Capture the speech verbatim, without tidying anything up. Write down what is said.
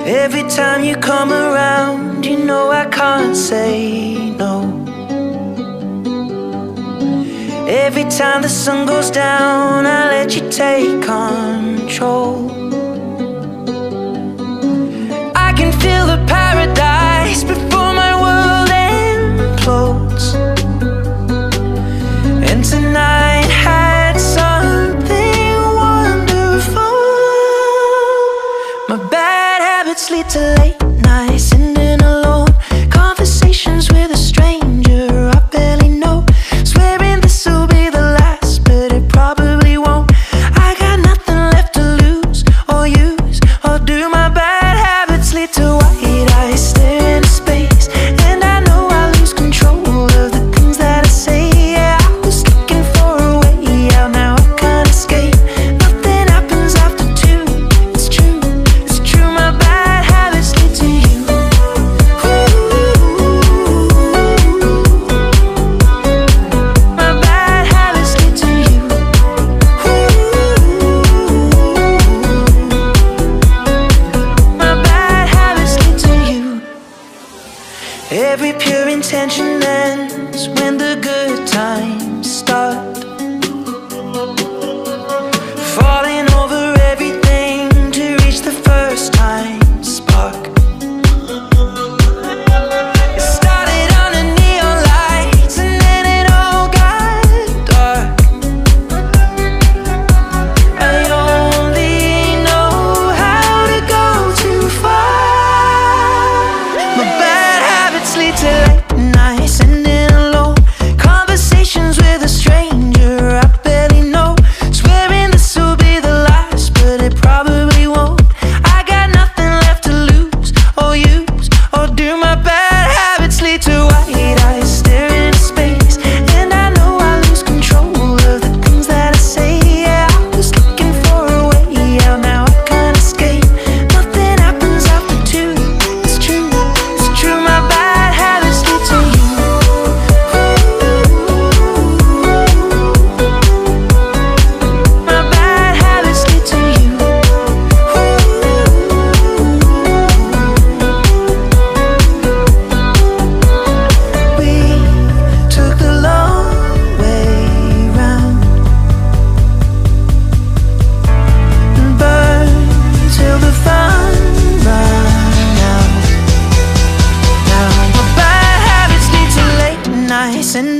Every time you come around, you know I can't say no. Every time the sun goes down, I let you take control. I can feel the paradise before my world implodes. And tonight had something wonderful. My bad habits lead to late nights, sitting alone, conversations with a stranger I barely know, swearing this will be the last, but it probably won't. I got nothing left to lose or use or do. My bad habits lead to white eyes stare into space, and I know I lose control of the things that I say. Yeah, I was looking for a way out, now I can't escape. Nothing happens after two. It's true, it's true. My bad habits lead to you. My bad habits lead to you. My bad habits lead to you. Every pure intention ends when the good times start. Falling over everything to reach the first time spark. It started under neon lights and then it all got dark. I only know how to go too far. My bad habits lead to late nights, sitting alone, conversations with a stranger I barely know, swearing this will be the last, but it probably won't. I got nothing left to lose or use or do. My bad habits lead to white eyes staring into space, and I know I lose control of the things that I say. Yeah, I was looking for a way out, now I can't escape. Nothing happens after two. It's true, it's true. My bad habits lead to you. My bad habits lead to you. We took the long way round and burned till the fun ran out. Now my bad habits lead to late nights and